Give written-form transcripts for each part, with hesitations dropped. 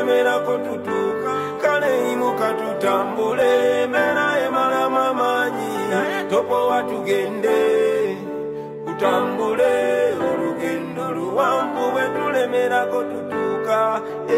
tulemerako tutuuka kale imuka tutambule embeera emalamu amaanyi topowa tugende tutambule olugendo luwanvu bwe tulemerako tutuuka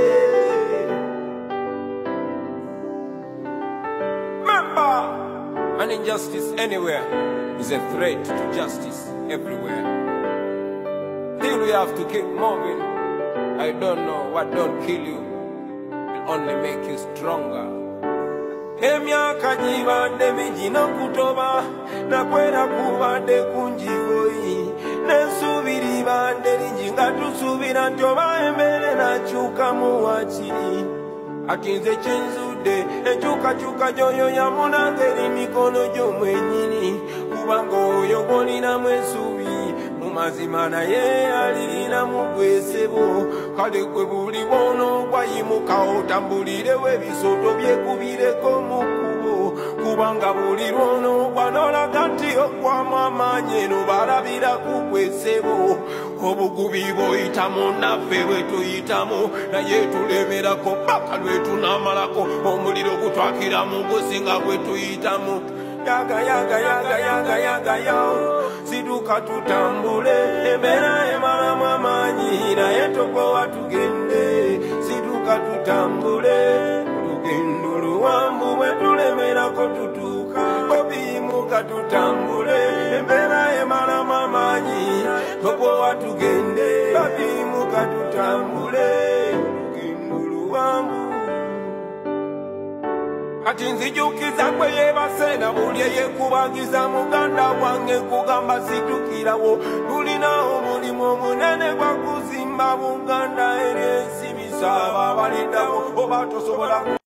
Remember, an injustice anywhere is a threat to justice everywhere. Still we have to keep moving. I don't know what don't kill you will only make you stronger. Emyaka gibadde mingi n'okutoba nakwera kubadde kunjigoyi n'ensuubiri bande lingi nga tusuubira nti oba embeera enakyukamu wakiri ati nze kyenzudde enkyukakyuka gy'oyo yamunangeri mikono gy'omwennyini kubanga oyo gw'olinamu ensuubi mu mazima naye alirinamu gwesebo kale gwe buli bw'onoogwa yimuka otambulirewo ebisoto byekubireko mu kkubo kubanga buli lw'onoogwa n'olaga nti oggwamu amaanyi eno balabira ku gwesebo obugubi bw'oyitamu naffe bwe tuyitamu naye tulemerako paka lwe tunaamalako omuliro gutwakiramu gusinga bwe tuyitamu yaga yaga yaga yaga yaga yaga siduka tutambule embeera emalamu amaanyi naye topowa tugende siduka tutambule olugendo luwanvu bwe tulemerako tutuuka obiyimuka tutambule embeera emalamu amaanyi topowa tugende obiyimuka tutambule olugendo luwanvu kati nzijukiza gwe yeebase na buli eyekubagiza muganda wange kugamba situkirawo tulina omulimu omunene gwa kuzimba Buganda eri ensi bisaaba baliddawo oba tosobola